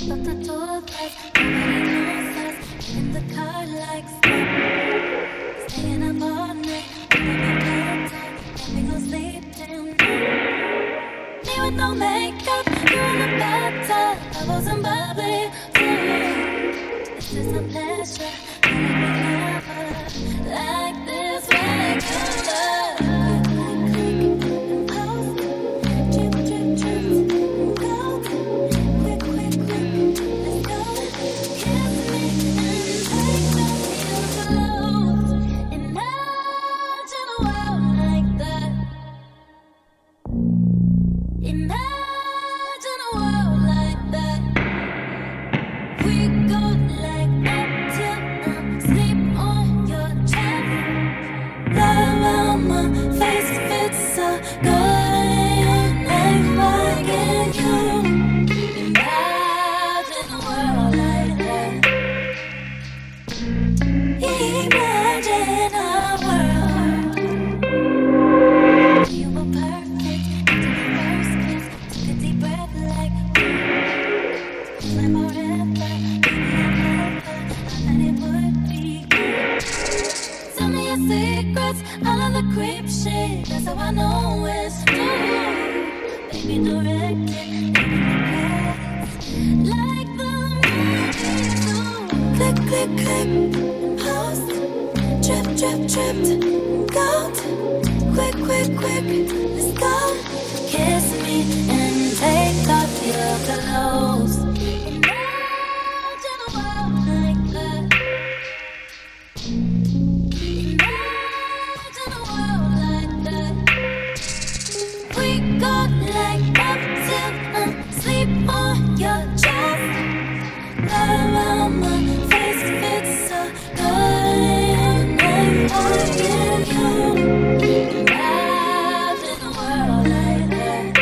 but the door closed. Nobody knows us. Get in the car like stop. Staying up all night. Pulling my clothes on. Then we gon' sleep till night. Me with no makeup. You in the bathtub. Bubbles and bubbly. Ooh, it's just a pleasure. I never like this regular. Secrets, all of the creep shit. That's how I know it's true. Baby, direct it, like the movies do. Click, click, click, post. Drip, drip, dripped, gold. Quick, quick, quick, let's go. Kiss me and take off your clothes. Imagine a world like that. Sleep on your chest. Love around my face fits so good. I give you. Imagine a world like that.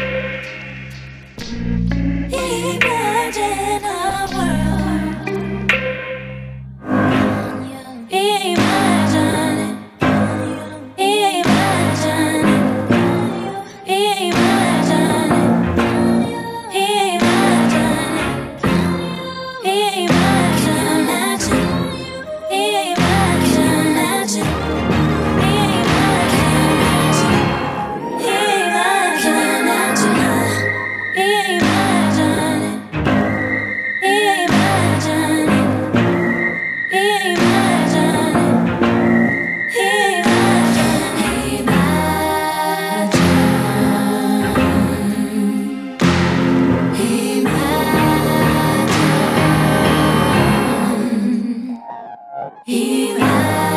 Imagine a world. Imagine it. Imagine it. Imagine.